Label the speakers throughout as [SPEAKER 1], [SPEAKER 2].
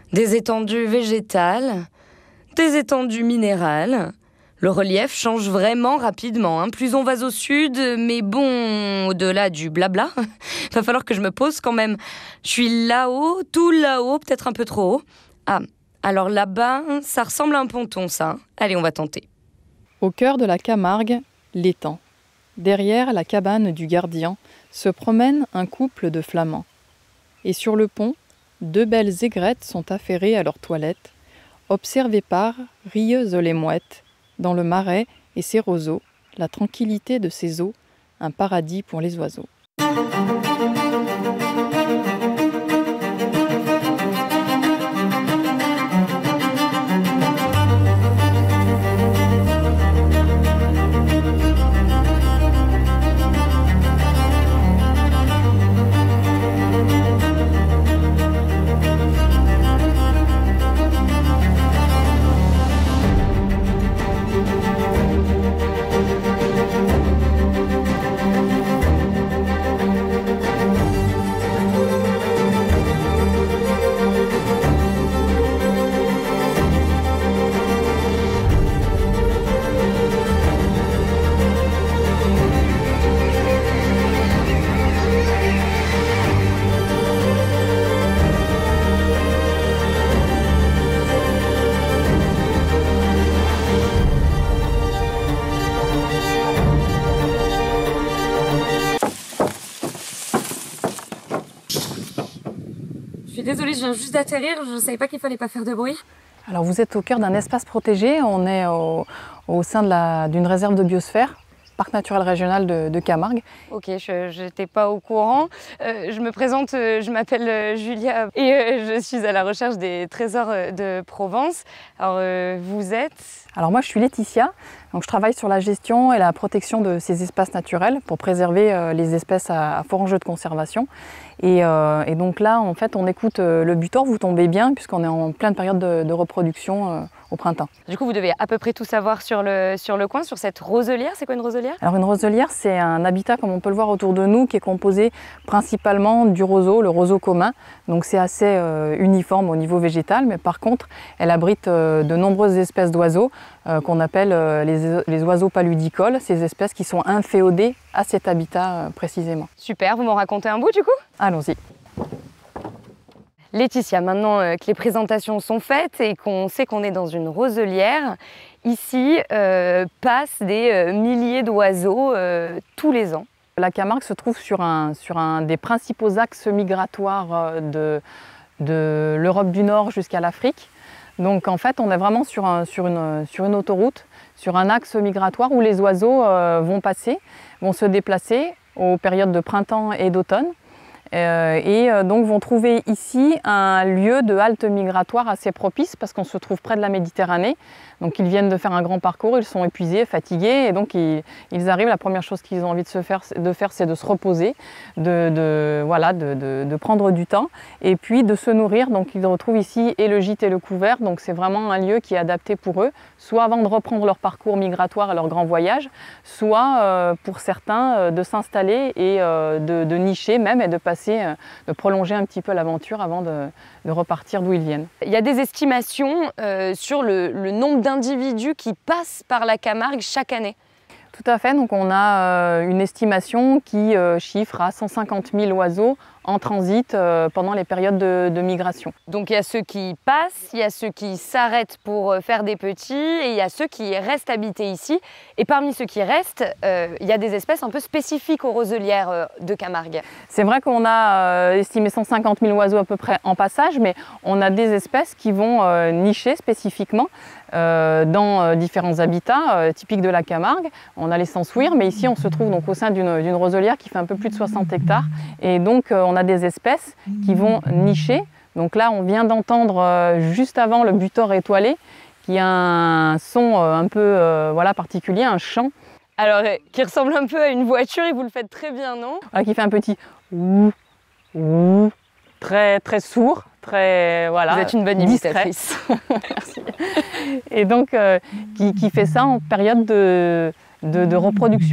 [SPEAKER 1] Des étendues végétales, des étendues minérales. Le relief change vraiment rapidement, hein. Plus on va au sud, mais bon, au-delà du blabla, va falloir que je me pose quand même. Je suis là-haut, tout là-haut, peut-être un peu trop haut. Ah, alors là-bas, ça ressemble à un ponton, ça. Allez, on va tenter.
[SPEAKER 2] Au cœur de la Camargue, l'étang. Derrière la cabane du gardien, se promène un couple de flamands. Et sur le pont, 2 belles aigrettes sont affairées à leur toilette, observées par Rieuse les mouettes, dans le marais et ses roseaux, la tranquillité de ses eaux, un paradis pour les oiseaux.
[SPEAKER 3] Je suis désolée, je viens juste d'atterrir, je ne savais pas qu'il fallait pas faire de bruit.
[SPEAKER 2] Alors vous êtes au cœur d'un espace protégé, on est au sein d'une réserve de biosphère, parc naturel régional de Camargue.
[SPEAKER 3] Ok, je n'étais pas au courant. Je me présente, je m'appelle Julia et je suis à la recherche des trésors de Provence. Alors vous êtes?
[SPEAKER 2] Alors moi je suis Laetitia, donc je travaille sur la gestion et la protection de ces espaces naturels pour préserver les espèces à fort enjeu de conservation. Et donc là en fait on écoute le butor, vous tombez bien puisqu'on est en pleine période de reproduction au printemps.
[SPEAKER 3] Du coup vous devez à peu près tout savoir sur le coin, sur cette roselière. C'est quoi une roselière?
[SPEAKER 2] Alors une roselière c'est un habitat comme on peut le voir autour de nous qui est composé principalement du roseau, le roseau commun. Donc c'est assez uniforme au niveau végétal, mais par contre elle abrite de nombreuses espèces d'oiseaux qu'on appelle les oiseaux paludicoles, ces espèces qui sont inféodées à cet habitat précisément.
[SPEAKER 3] Super, vous m'en racontez un bout du coup?
[SPEAKER 2] Allons-y.
[SPEAKER 3] Laetitia, maintenant que les présentations sont faites et qu'on sait qu'on est dans une roselière, ici passent des milliers d'oiseaux tous les ans.
[SPEAKER 2] La Camargue se trouve sur un des principaux axes migratoires de l'Europe du Nord jusqu'à l'Afrique. Donc en fait on est vraiment sur une autoroute, sur un axe migratoire où les oiseaux vont se déplacer aux périodes de printemps et d'automne. Donc vont trouver ici un lieu de halte migratoire assez propice parce qu'on se trouve près de la Méditerranée. Donc ils viennent de faire un grand parcours, ils sont épuisés, fatigués et donc ils arrivent, la première chose qu'ils ont envie de faire c'est de se reposer, de prendre du temps et puis de se nourrir. Donc ils retrouvent ici et le gîte et le couvert, donc c'est vraiment un lieu qui est adapté pour eux, soit avant de reprendre leur parcours migratoire et leur grand voyage, soit pour certains de s'installer et de nicher même et de prolonger un petit peu l'aventure avant de repartir d'où ils viennent.
[SPEAKER 3] Il y a des estimations sur le nombre d'individus qui passent par la Camargue chaque année.
[SPEAKER 2] Tout à fait, donc on a une estimation qui chiffre à 150 000 oiseaux en transit pendant les périodes de migration.
[SPEAKER 3] Donc il y a ceux qui passent, il y a ceux qui s'arrêtent pour faire des petits et il y a ceux qui restent habités ici. Et parmi ceux qui restent, il y a des espèces un peu spécifiques aux roselières de Camargue.
[SPEAKER 2] C'est vrai qu'on a estimé 150 000 oiseaux à peu près en passage, mais on a des espèces qui vont nicher spécifiquement dans différents habitats typiques de la Camargue. On a les sansouirs, mais ici on se trouve donc au sein d'une roselière qui fait un peu plus de 60 hectares. Et donc on a des espèces qui vont nicher. Donc là on vient d'entendre juste avant le butor étoilé, qui a un son un peu particulier, un chant.
[SPEAKER 3] Alors qui ressemble un peu à une voiture et vous le faites très bien, non?
[SPEAKER 2] Qui fait un petit ouh, ouh, très très sourd. Très, voilà,
[SPEAKER 3] vous êtes une bonne imitatrice.
[SPEAKER 2] Merci. Et donc, qui fait ça en période de reproduction.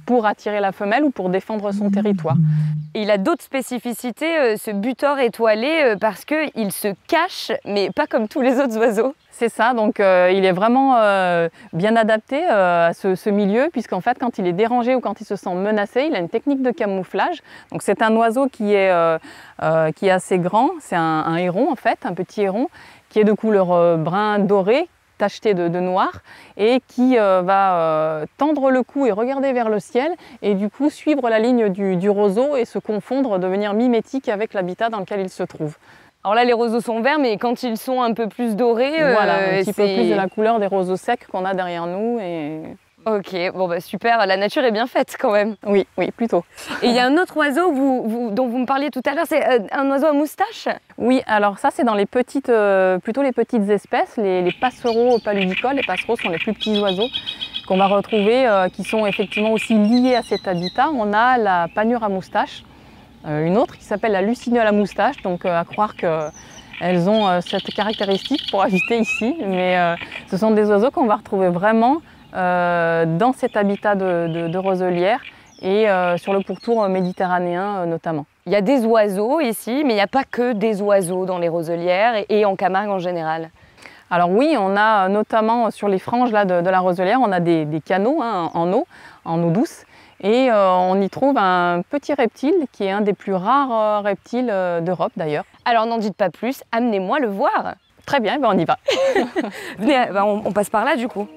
[SPEAKER 2] pour attirer la femelle ou pour défendre son territoire.
[SPEAKER 3] Et il a d'autres spécificités, ce butor étoilé, parce qu'il se cache, mais pas comme tous les autres oiseaux.
[SPEAKER 2] C'est ça, donc il est vraiment bien adapté à ce milieu, puisqu'en fait, quand il est dérangé ou quand il se sent menacé, il a une technique de camouflage. Donc c'est un oiseau qui est assez grand, c'est un héron en fait, un petit héron, qui est de couleur brun doré, tacheté de noir, et qui va tendre le cou et regarder vers le ciel, et du coup suivre la ligne du roseau et se confondre, devenir mimétique avec l'habitat dans lequel il se trouve.
[SPEAKER 3] Alors là, les roseaux sont verts, mais quand ils sont un peu plus dorés...
[SPEAKER 2] voilà, un petit peu plus de la couleur des roseaux secs qu'on a derrière nous. Et...
[SPEAKER 3] Ok, bon bah super, la nature est bien faite quand même.
[SPEAKER 2] Oui, oui, plutôt.
[SPEAKER 3] Et il y a un autre oiseau dont vous me parliez tout à l'heure, c'est un oiseau à moustache?
[SPEAKER 2] Oui, alors ça c'est dans les petites, plutôt les petites espèces, les passereaux paludicoles. Les passereaux sont les plus petits oiseaux qu'on va retrouver, qui sont effectivement aussi liés à cet habitat. On a la panure à moustache, une autre qui s'appelle la lucignole à moustache, donc à croire qu'elles ont cette caractéristique pour habiter ici, mais ce sont des oiseaux qu'on va retrouver vraiment dans cet habitat de roselière et sur le pourtour méditerranéen notamment.
[SPEAKER 3] Il y a des oiseaux ici, mais il n'y a pas que des oiseaux dans les roselières et en Camargue en général.
[SPEAKER 2] Alors oui, on a notamment sur les franges là, de la roselière, on a des canaux hein, en eau douce. Et on y trouve un petit reptile qui est un des plus rares reptiles d'Europe d'ailleurs.
[SPEAKER 3] Alors n'en dites pas plus, amenez-moi le voir.
[SPEAKER 2] Très bien, ben on y va.
[SPEAKER 3] Venez, on passe par là du coup.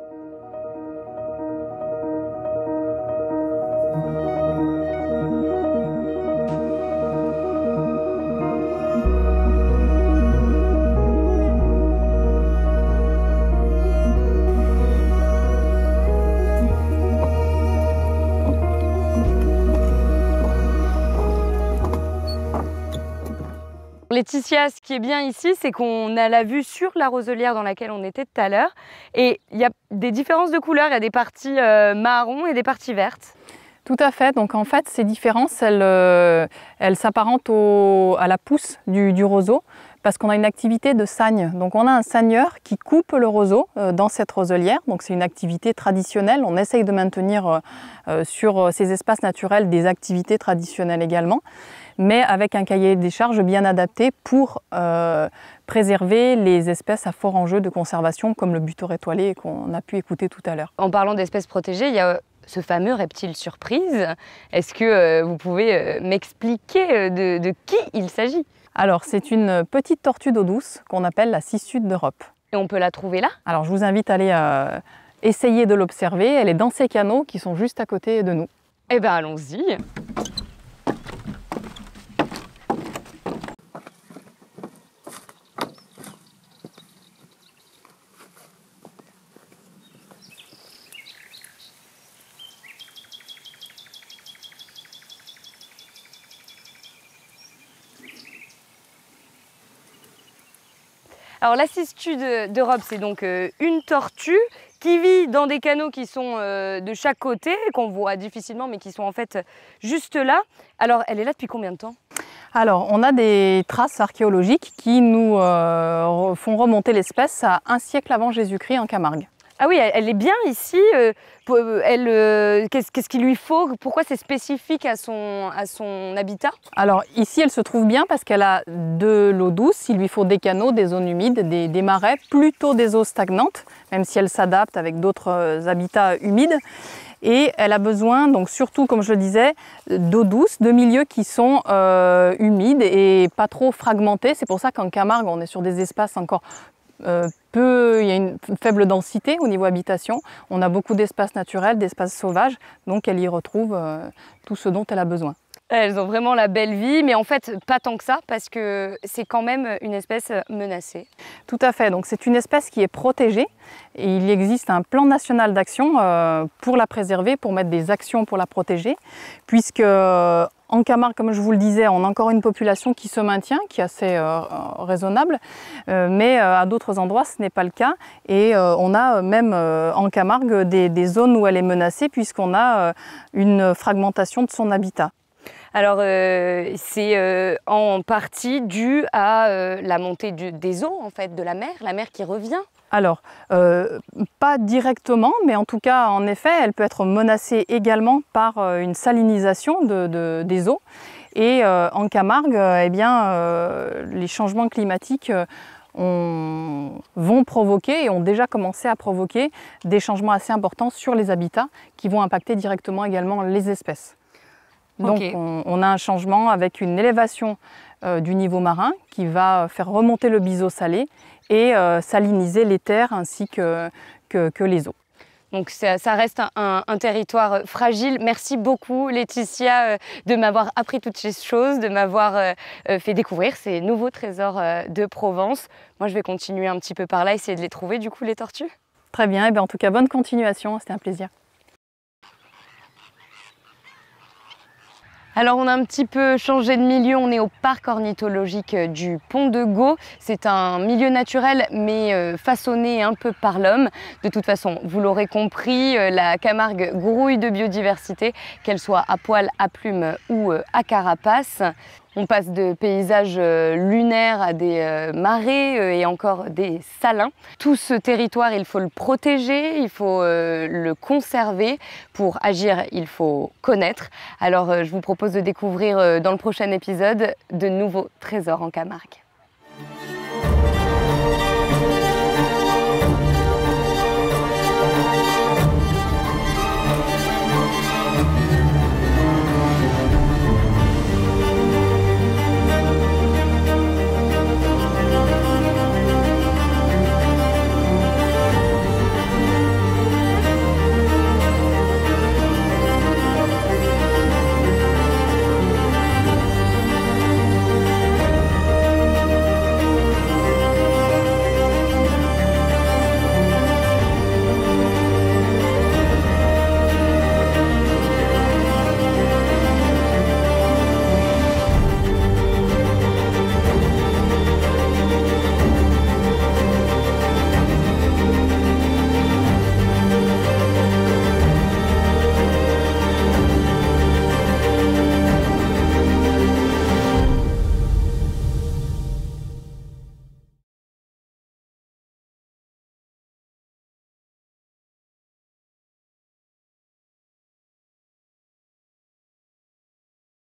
[SPEAKER 3] Laetitia, ce qui est bien ici, c'est qu'on a la vue sur la roselière dans laquelle on était tout à l'heure. Et il y a des différences de couleurs, il y a des parties marron et des parties vertes.
[SPEAKER 2] Tout à fait, donc en fait ces différences, elles s'apparentent à la pousse du roseau, parce qu'on a une activité de sagne. Donc on a un sagneur qui coupe le roseau dans cette roselière, donc c'est une activité traditionnelle. On essaye de maintenir sur ces espaces naturels des activités traditionnelles également, mais avec un cahier des charges bien adapté pour préserver les espèces à fort enjeu de conservation, comme le butor étoilé qu'on a pu écouter tout à l'heure.
[SPEAKER 3] En parlant d'espèces protégées, il y a ce fameux reptile surprise. Est-ce que vous pouvez m'expliquer de qui il s'agit?
[SPEAKER 2] Alors, c'est une petite tortue d'eau douce qu'on appelle la cissute d'Europe.
[SPEAKER 3] Et on peut la trouver là?
[SPEAKER 2] Alors, je vous invite à aller essayer de l'observer. Elle est dans ces canaux qui sont juste à côté de nous.
[SPEAKER 3] Eh bien, allons-y. Alors la cissute d'Europe, c'est donc une tortue qui vit dans des canaux qui sont de chaque côté, qu'on voit difficilement, mais qui sont en fait juste là. Alors elle est là depuis combien de temps?
[SPEAKER 2] Alors on a des traces archéologiques qui nous font remonter l'espèce à 1 siècle avant Jésus-Christ en Camargue.
[SPEAKER 3] Ah oui, elle est bien ici. Qu'est-ce qu'il lui faut? Pourquoi c'est spécifique à son habitat?
[SPEAKER 2] Alors ici, elle se trouve bien parce qu'elle a de l'eau douce. Il lui faut des canaux, des zones humides, des marais, plutôt des eaux stagnantes, même si elle s'adapte avec d'autres habitats humides. Et elle a besoin, donc surtout, comme je le disais, d'eau douce, de milieux qui sont humides et pas trop fragmentés. C'est pour ça qu'en Camargue, on est sur des espaces encore il y a une faible densité au niveau habitation. On a beaucoup d'espaces naturels, d'espaces sauvages, donc elle y retrouve tout ce dont elle a besoin.
[SPEAKER 3] Elles ont vraiment la belle vie, mais en fait pas tant que ça, parce que c'est quand même une espèce menacée.
[SPEAKER 2] Tout à fait, donc c'est une espèce qui est protégée et il existe un plan national d'action pour la préserver, pour mettre des actions pour la protéger, puisque en Camargue, comme je vous le disais, on a encore une population qui se maintient, qui est assez raisonnable, mais à d'autres endroits ce n'est pas le cas et on a même en Camargue des zones où elle est menacée puisqu'on a une fragmentation de son habitat.
[SPEAKER 3] Alors, c'est en partie dû à la montée des eaux, en fait, de la mer qui revient.
[SPEAKER 2] Alors, pas directement, mais en tout cas, en effet, elle peut être menacée également par une salinisation des eaux. Et en Camargue, eh bien, les changements climatiques vont provoquer et ont déjà commencé à provoquer des changements assez importants sur les habitats qui vont impacter directement également les espèces. Donc
[SPEAKER 3] Okay.
[SPEAKER 2] on a un changement avec une élévation du niveau marin qui va faire remonter le biseau salé et saliniser les terres ainsi que les eaux.
[SPEAKER 3] Donc ça reste un territoire fragile. Merci beaucoup Laetitia de m'avoir appris toutes ces choses, de m'avoir fait découvrir ces nouveaux trésors de Provence. Moi je vais continuer un petit peu par là, essayer de les trouver du coup les tortues.
[SPEAKER 2] Très bien, et bien en tout cas bonne continuation, c'était un plaisir.
[SPEAKER 3] Alors on a un petit peu changé de milieu, on est au parc ornithologique du Pont de Gau. C'est un milieu naturel mais façonné un peu par l'homme. De toute façon, vous l'aurez compris, la Camargue grouille de biodiversité, qu'elle soit à poil, à plumes ou à carapace. On passe de paysages lunaires à des marais et encore des salins. Tout ce territoire, il faut le protéger, il faut le conserver. Pour agir, il faut connaître. Alors je vous propose de découvrir dans le prochain épisode de nouveaux trésors en Camargue.